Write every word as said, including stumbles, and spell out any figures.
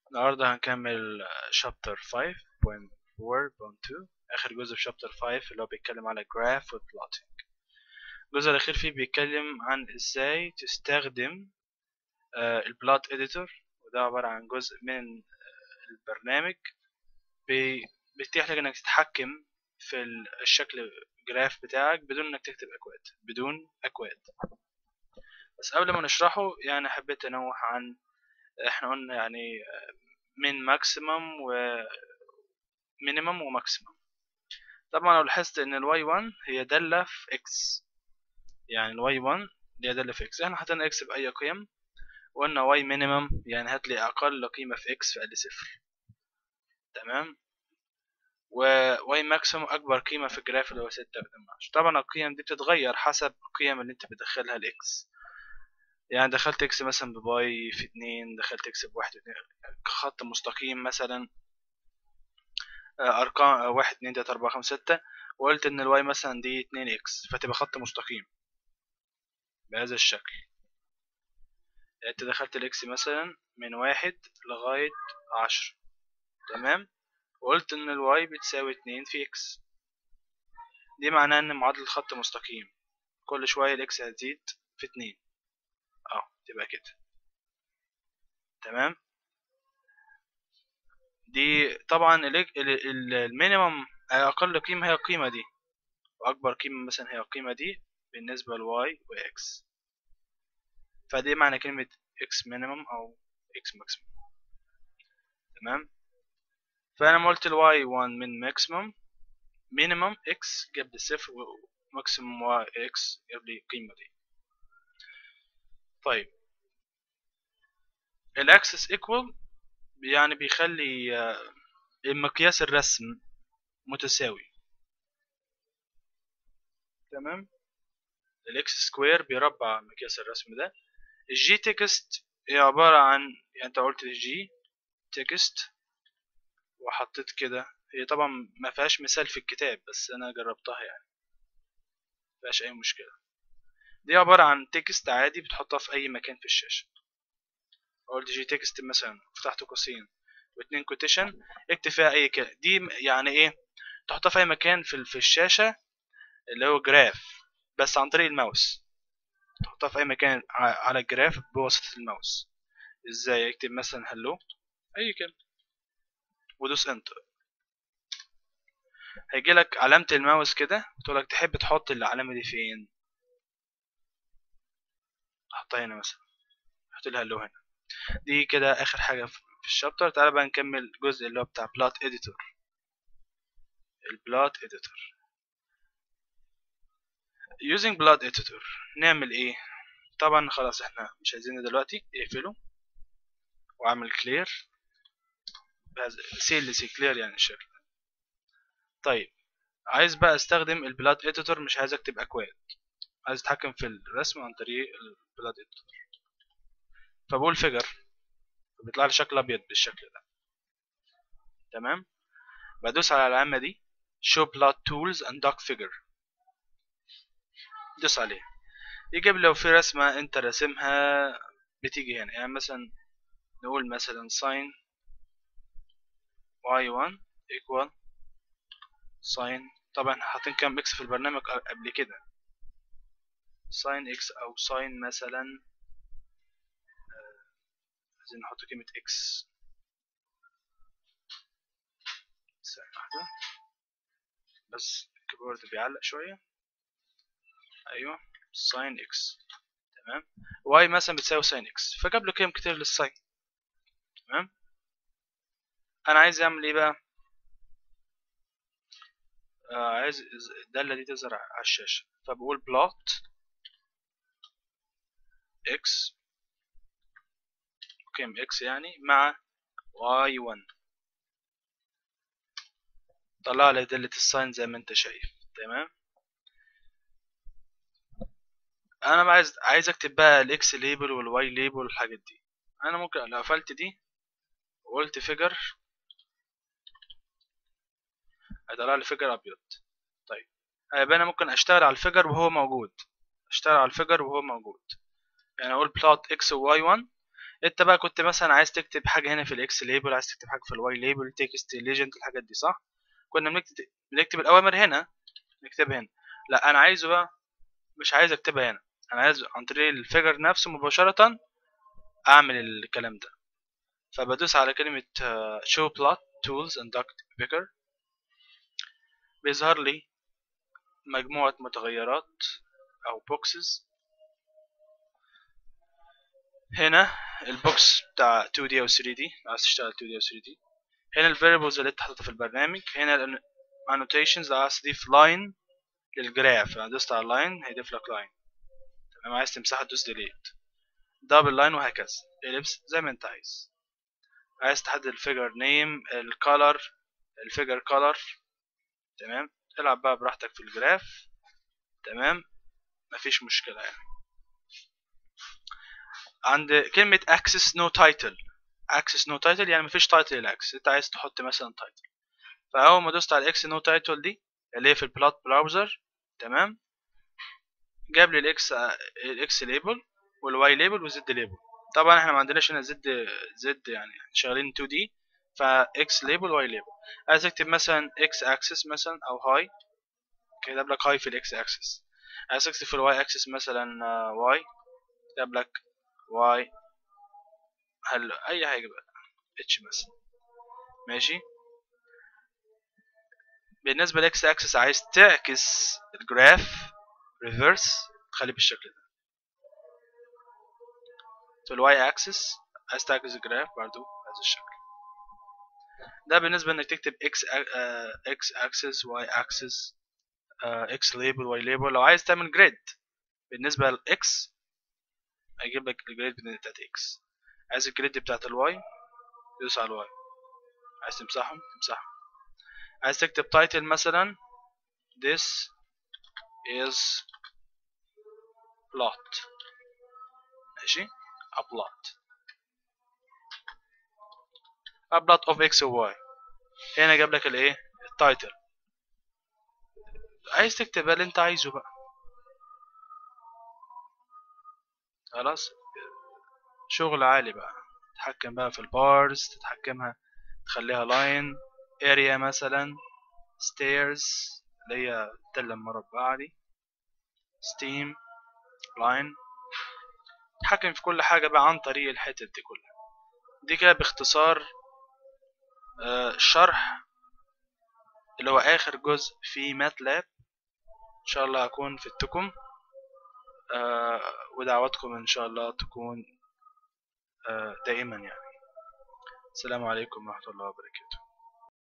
النهاردة هنكمل شابتر خمسة نقطة أربعة نقطة اتنين، آخر جزء في شابتر خمسة اللي هو بيتكلم على جراف والبلوتينج. الجزء الأخير فيه بيتكلم عن إزاي تستخدم البلوت إديتور، وده عبارة عن جزء من البرنامج بيتيح لك إنك تتحكم في الشكل جراف بتاعك بدون إنك تكتب أكواد بدون أكواد. بس قبل ما نشرحه يعني حبيت أنوه عن إحنا قلنا يعني من ماكسيمم و مينيمم وماكسيمم. طبعا لو لاحظت ان الواي واحد هي دالة في اكس، يعني الواي واحد هي دالة في اكس، احنا حطينا اكس بأي قيم وقلنا واي مينيمم يعني هات لي اقل قيمة في اكس فقال لي صفر، تمام، وواي ماكسيمم اكبر قيمة في الجراف اللي هو ستة واتنين من عشرة. طبعا القيم دي بتتغير حسب القيم اللي انت بتدخلها لاكس، يعني دخلت اكس مثلا بباي في اتنين، دخلت اكس بواحد واتنين، خط مستقيم مثلا ارقام واحد اتنين تلاتة اربعة خمسة ستة، وقلت ان الواي مثلا دي اتنين اكس فتبقى خط مستقيم بهذا الشكل. يعني انت دخلت الاكس مثلا من واحد لغاية عشرة، تمام، وقلت ان الواي بتساوي اتنين في اكس، دي معناه ان معادلة خط مستقيم كل شوية الاكس هتزيد في اتنين، اه تبقى كده، تمام. دي طبعا المينيمم اقل قيمة هي القيمة دي، واكبر قيمة مثلا هي القيمة دي بالنسبة لواي واكس، فدي معنى كلمة x minimum أو x maximum، تمام. فأنا ما قلت ال واي واحد من maximum، minimum x جاب لي صفر و maximum x جاب لي القيمة دي. طيب ال axis equal يعني بيخلي مقياس الرسم متساوي، تمام. ال x square بيربع مقياس الرسم ده. الجي تكست هي عبارة عن، يعني انت قلت جي تكست وحطيت كده، هي طبعا ما فيهاش مثال في الكتاب بس انا جربتها يعني مفيهاش اي مشكله. دي عباره عن تكست عادي بتحطها في اي مكان في الشاشه. قلت جي تكست مثلا فتحت قوسين واتنين كوتيشن اكتب فيها اي كلمه، دي يعني ايه، تحطها في اي مكان في في الشاشه اللي هو جراف بس عن طريق الماوس، تحطها في اي مكان على الجراف بواسطه الماوس. ازاي؟ اكتب مثلا هلو اي كلمه ودوس انتر، هيجي لك علامه الماوس كده وتقول لك تحب تحط العلامه دي فين، احطها هنا مثلا، احط لها هلو هنا. دي كده اخر حاجه في الشابتر. تعالى بقى نكمل الجزء اللي هو بتاع بلوت اديتور. البلوت اديتور using blood editor نعمل ايه؟ طبعا خلاص احنا مش عايزينه دلوقتي، اقفله واعمل كلير، سيل سي كلير يعني الشكل. طيب عايز بقى استخدم البلاد اديتور، مش عايز اكتب اكواد، عايز اتحكم في الرسم عن طريق البلاد اديتور، فبقول فيجر فبيطلع لي شكل ابيض بالشكل ده، تمام. بدوس على العلامه دي show plot tools and dock figure، دوس عليه يجيب لو في رسمة انت راسمها بتيجي هنا، يعني مثلا نقول مثلا sin واي واحد equal sin، طبعا حاطين كام اكس في البرنامج قبل كده، sin x او sin مثلا، عايزين نحط قيمة x، ثانية واحدة بس الكيبورد بيعلق شوية، ايوه sin x، تمام. y مثلا بتساوي sin x فجاب له قيم كتير للساين، تمام. انا عايز اعمل ايه بقى؟ آه عايز الدالة دي تظهر على الشاشة، فبقول plot x قيم x يعني مع واي واحد، طلع لي دالة الساين زي ما انت شايف، تمام. انا بقى عايز عايز اكتب بقى الاكس ليبل والواي ليبل والحاجات دي. انا ممكن لو قفلت دي وقلت فيجر هيطلع لي فيجر ابيض. طيب يبقى انا ممكن اشتغل على الفيجر وهو موجود، اشتغل على الفيجر وهو موجود، يعني اقول بلوت اكس وواي واحد انت بقى كنت مثلا عايز تكتب حاجه هنا في الاكس ليبل، عايز تكتب حاجه في الواي ليبل، تكست ليجند، الحاجات دي صح؟ كنا بنكتب بنكتب الاوامر هنا، نكتبها هنا. لا انا عايزه بقى، مش عايز اكتبها هنا، انا عايز عن طريق الفيجر نفسه مباشره اعمل الكلام ده. فبدوس على كلمه آه، show plot tools and duct picker، بيظهر لي مجموعه متغيرات او boxes. هنا البوكس بتاع تو دي او ثري دي، عايز تشتغل تو دي او ثري دي. هنا الفاريبلز اللي انت حاططها في البرنامج. هنا الانوتيشنز لو عايز تضيف لاين للجراف، يعني دوست على لاين هيضيف لك لاين، تمام. عايز تمسحها تدوس ديليت، دبل لاين وهكذا، اليبس زي ما انت عايز. عايز تحدد الفيجر نيم، الكالر، الفيجر كالر، تمام. العب بقى براحتك في الجراف، تمام، مفيش مشكلة يعني. عند كلمة access no title، access no title يعني مفيش تايتل للاكسس، انت عايز تحط مثلا تايتل. فاول ما دوست على الاكس نو تايتل دي اللي هي في البلات براوزر، تمام، جاب لي الاكس الاكس ليبل والواي ليبل والزد ليبل. طبعا احنا ما عندناش هنا زد زد يعني شغالين تو دي، فاكس ليبل واي ليبل. عايز اكتب مثلا اكس اكسس مثلا او هاي، كتب لك هاي في الاكس اكسس. عايز اكتب في الواي اكسس مثلا واي، كتب لك واي. هل اي حاجه بقى، اتش مثلا، ماشي. بالنسبه للاكس اكسس عايز تعكس الجراف ريفرس، تخليه بالشكل ده. في الواي اكسس عايز تعكس الجراف برضو بهذا الشكل. ده بالنسبه انك تكتب اكس اكس اكسس، واي اكسس، اكس ليبل، واي ليبل. لو عايز تعمل جريد بالنسبه للاكس هيجيب لك الجريد بتاعت اكس. عايز الجريد بتاعت الواي تدوس على الواي، عايز تمسحهم تمسحهم. عايز تكتب تايتل مثلا this is plot، ماشي، a plot a plot of x و y. هنا جاب لك الايه، التايتل. عايز تكتب اللي انت عايزه بقى، خلاص. شغل عالي بقى، تتحكم بقى في البارز، تتحكمها تخليها لاين، اريا مثلا، ستيرز اللي هي التلة المربعة دي، ستيم، لاين. تتحكم في كل حاجة بقى عن طريق الحتت دي كلها. دي كده باختصار آه شرح اللي هو آخر جزء في ماتلاب. إن شاء الله هكون في التكم، آه ودعواتكم إن شاء الله تكون آه دائما يعني. السلام عليكم ورحمة الله وبركاته.